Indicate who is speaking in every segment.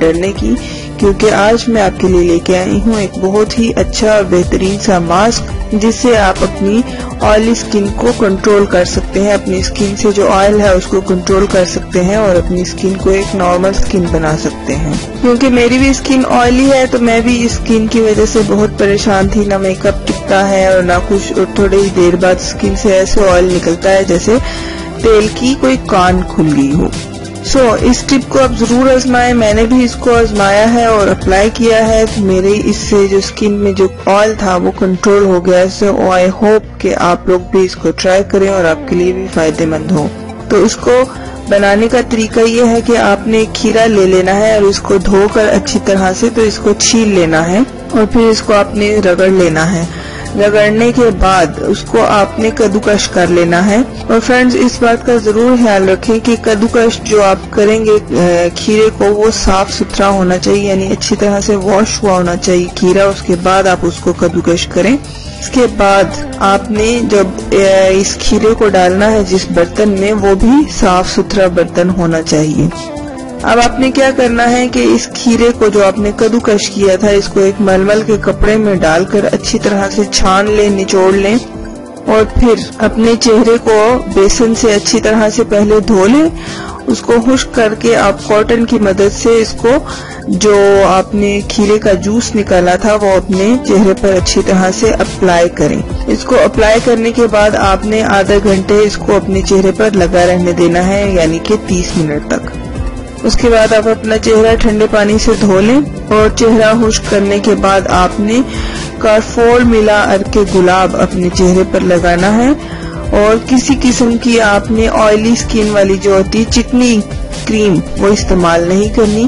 Speaker 1: डरने की, क्योंकि आज मैं आपके लिए लेके आई हूँ एक बहुत ही अच्छा और बेहतरीन सा मास्क जिससे आप अपनी ऑयली स्किन को कंट्रोल कर सकते हैं। अपनी स्किन से जो ऑयल है उसको कंट्रोल कर सकते हैं और अपनी स्किन को एक नॉर्मल स्किन बना सकते हैं। क्योंकि मेरी भी स्किन ऑयली है तो मैं भी इस स्किन की वजह से बहुत परेशान थी। ना मेकअप टिकता है और ना कुछ, और थोड़ी ही देर बाद स्किन से ऐसे ऑयल निकलता है जैसे तेल की कोई कान खुल गई हो। इस टिप को आप जरूर आजमाएं। मैंने भी इसको आजमाया है और अप्लाई किया है तो मेरे इससे जो स्किन में जो ऑयल था वो कंट्रोल हो गया। सो आई होप कि आप लोग भी इसको ट्राई करें और आपके लिए भी फायदेमंद हो। तो इसको बनाने का तरीका ये है कि आपने खीरा ले लेना है और इसको धोकर अच्छी तरह से तो इसको छील लेना है और फिर इसको आपने रगड़ लेना है। रगड़ने के बाद उसको आपने कद्दूकश कर लेना है। और फ्रेंड्स, इस बात का जरूर ख्याल रखें कि कद्दूकश जो आप करेंगे खीरे को वो साफ सुथरा होना चाहिए, यानी अच्छी तरह से वॉश हुआ होना चाहिए खीरा। उसके बाद आप उसको कद्दूकश करें। इसके बाद आपने जब इस खीरे को डालना है जिस बर्तन में, वो भी साफ सुथरा बर्तन होना चाहिए। अब आपने क्या करना है कि इस खीरे को जो आपने कद्दूकश किया था इसको एक मलमल के कपड़े में डालकर अच्छी तरह से छान लें, निचोड़ लें और फिर अपने चेहरे को बेसन से अच्छी तरह से पहले धो लें। उसको खुश्क करके आप कॉटन की मदद से इसको जो आपने खीरे का जूस निकाला था वो अपने चेहरे पर अच्छी तरह से अप्लाई करें। इसको अप्लाई करने के बाद आपने आधा घंटे इसको अपने चेहरे पर लगा रहने देना है, यानी कि 30 मिनट तक। उसके बाद आप अपना चेहरा ठंडे पानी से धो लें और चेहरा खुश्क करने के बाद आपने कारफोल मिला अर्क गुलाब अपने चेहरे पर लगाना है। और किसी किस्म की आपने ऑयली स्किन वाली जो होती है चिकनी क्रीम वो इस्तेमाल नहीं करनी।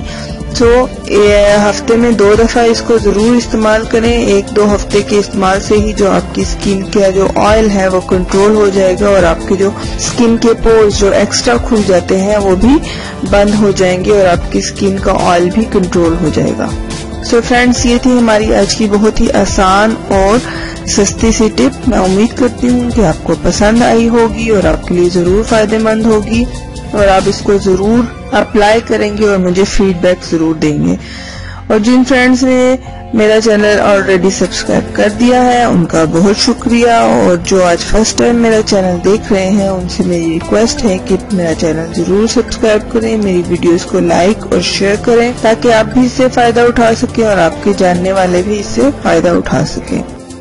Speaker 1: हफ्ते में 2 दफा इसको जरूर इस्तेमाल करें। 1-2 हफ्ते के इस्तेमाल से ही जो आपकी स्किन का जो ऑयल है वो कंट्रोल हो जाएगा और आपके जो स्किन के पोर्स जो एक्स्ट्रा खुल जाते हैं वो भी बंद हो जाएंगे और आपकी स्किन का ऑयल भी कंट्रोल हो जाएगा। फ्रेंड्स, ये थी हमारी आज की बहुत ही आसान और सस्ती सी टिप। मैं उम्मीद करती हूँ कि आपको पसंद आई होगी और आपके लिए जरूर फायदेमंद होगी और आप इसको जरूर अप्लाई करेंगे और मुझे फीडबैक जरूर देंगे। और जिन फ्रेंड्स ने मेरा चैनल ऑलरेडी सब्सक्राइब कर दिया है उनका बहुत शुक्रिया, और जो आज फर्स्ट टाइम मेरा चैनल देख रहे हैं उनसे मेरी रिक्वेस्ट है कि मेरा चैनल जरूर सब्सक्राइब करें, मेरी वीडियोस को लाइक और शेयर करें ताकि आप भी इससे फायदा उठा सकें और आपके जानने वाले भी इससे फायदा उठा सकें।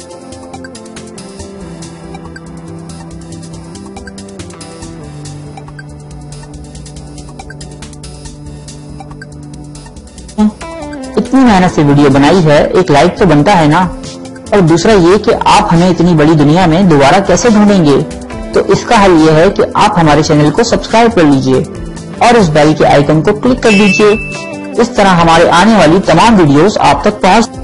Speaker 2: इतनी मेहनत से वीडियो बनाई है, एक लाइक तो बनता है ना। और दूसरा ये कि आप हमें इतनी बड़ी दुनिया में दोबारा कैसे ढूंढेंगे, तो इसका हल ये है कि आप हमारे चैनल को सब्सक्राइब कर लीजिए और इस बेल के आइकन को क्लिक कर दीजिए। इस तरह हमारे आने वाली तमाम वीडियोस आप तक पहुंच